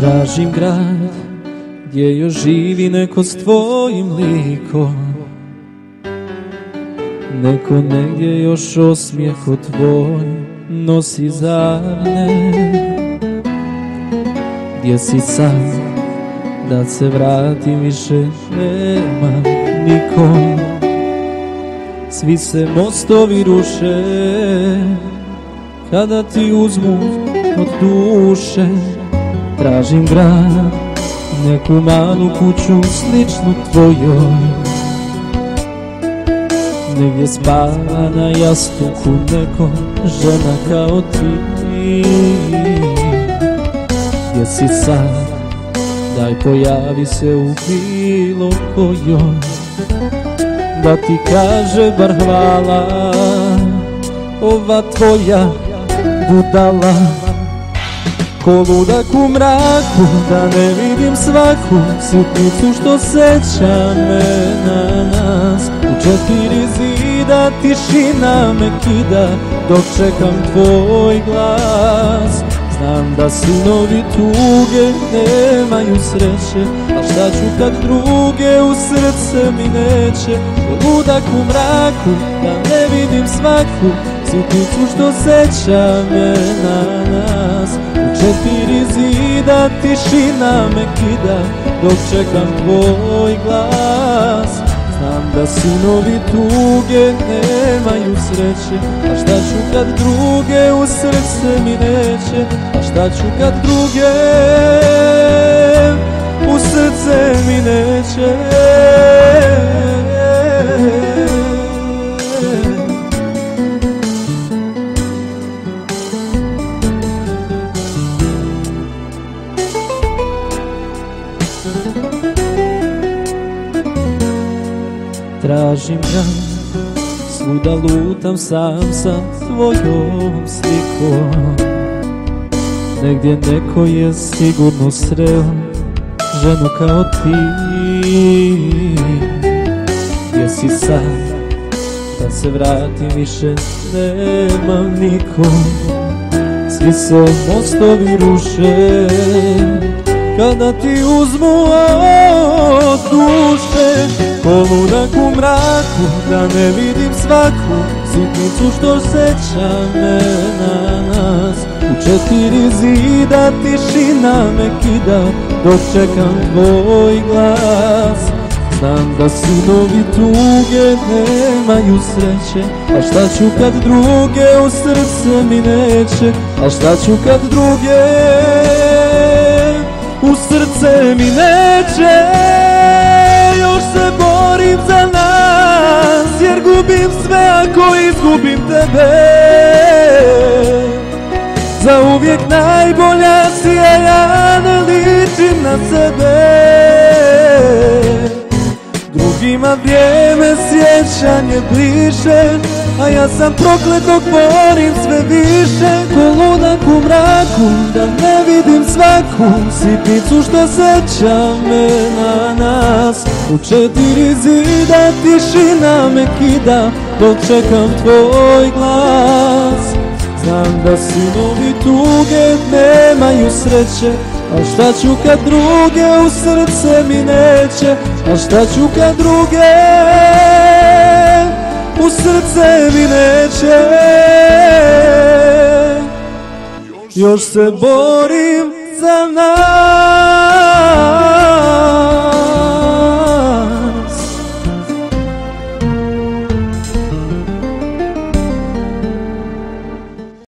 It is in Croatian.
Tražim grad gdje još živi neko s tvojim likom, neko negdje još osmijeh tvoj nosi zarne. Gdje si sam, da se vratim više nema nikom. Svi se mostovi ruše kada ti uzmu od duše. Tražim grad, neku malu kuću sličnu tvojoj, negdje spava na jastuku neko žena kao ti. Gdje si sad, daj pojavi se u bilo kojoj, da ti kaže bar hvala ova tvoja budala. Ko ludak u mraku, da ne vidim svaku sitnicu što seća me na nas. U četiri zida tišina me kida dok čekam tvoj glas. Znam da sinovi tuge nemaju sreće, a šta ću kad druge u srce mi neće. Ko ludak u mraku, da ne vidim svaku sitnicu što seća me na nas. U četiri zida tišina me kida dok čekam tvoj glas. Znam da sinovi tuge nemaju sreće, a šta ću kad druge u srce mi neće. A šta ću kad druge u srce mi neće. Tražim grad, svuda lutam sam sa tvojom slikom. Negdje neko je sigurno sreo ženu kao ti. Gdje si sad, da se vratim više nemam nikom. Svi se mostovi ruše kada ti uzmu od duše. Ko ludak u mraku, da ne vidim svaku sitnicu što seća me na nas. U četiri zida tišina me kida dok čekam tvoj glas. Znam da sinovi tuge nemaju sreće, a šta ću kad druge u srce mi neće. A šta ću kad druge u srce mi neće. Još se borim za nas, jer gubim sve ako izgubim tebe. Za uvijek najbolja si, a ja ne ličim na sebe. Drugima vrijeme sjećanje bliže, a ja sam proklet dok borim sve više. Ko ludak u mraku, da ne vidim svaku sitnicu što seća me na nas. U četiri zida tišina me kida dok čekam tvoj glas. Znam da sinovi tuge nemaju sreće, a šta ću kad druge u srce mi neće. A šta ću kad druge u srce mi neće. Još se borim za nas.